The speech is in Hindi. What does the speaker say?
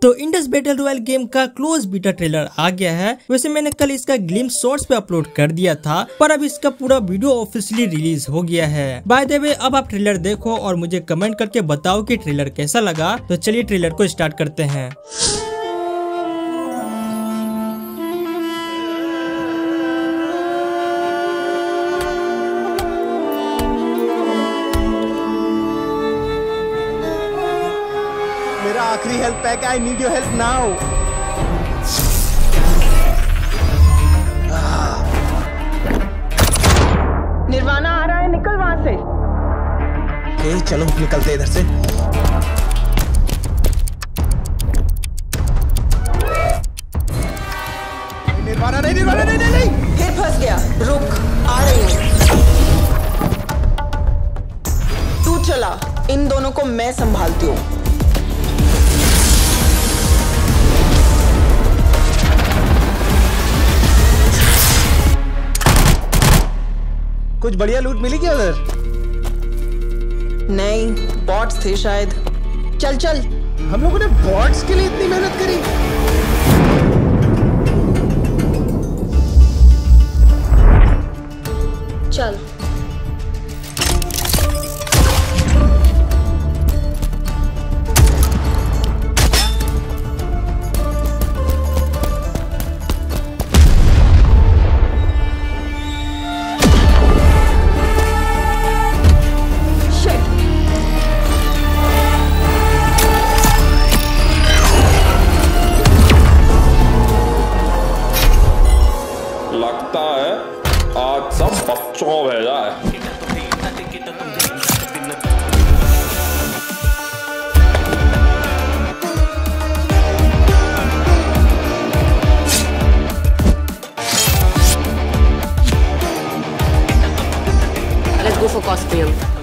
तो इंडस बैटल रॉयल गेम का क्लोज बीटा ट्रेलर आ गया है। वैसे मैंने कल इसका ग्लिम्स शॉर्ट्स पे अपलोड कर दिया था, पर अब इसका पूरा वीडियो ऑफिशियली रिलीज हो गया है। बाय द वे अब आप ट्रेलर देखो और मुझे कमेंट करके बताओ कि ट्रेलर कैसा लगा। तो चलिए ट्रेलर को स्टार्ट करते हैं। मेरा आखिरी हेल्थ पैक है। I need your help now. निर्वाणा आ रहा है, निकल वहां से। चलो निकलते इधर से। निर्वाणा नहीं, निर्वाणा नहीं, नहीं, नहीं। फिर फंस गया। रुक, आ रही हूँ। तू चला, इन दोनों को मैं संभालती हूँ। कुछ बढ़िया लूट मिली क्या उधर? नहीं, बॉट्स थे शायद। चल चल। हम लोगों ने बॉट्स के लिए इतनी मेहनत करी। चल। लगता है आज सब बच्चों को भेजा है। Let's go for costume.